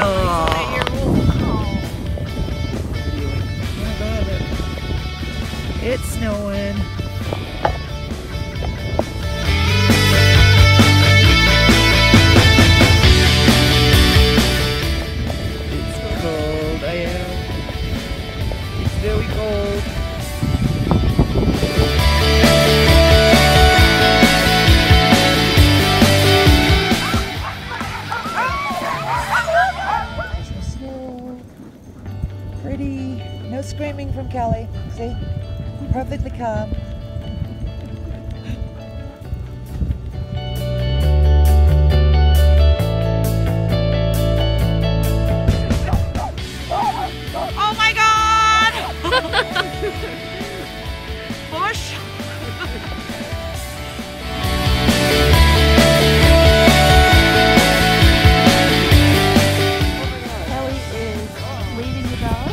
It's snowing. It's cold, I am. It's very cold. There's snow. Pretty. No screaming from Kelly. See? Perfectly calm. Oh my God! Bush. Kelly is leading the dog.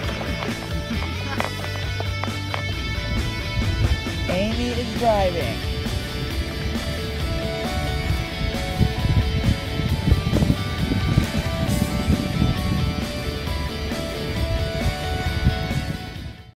Amy is driving.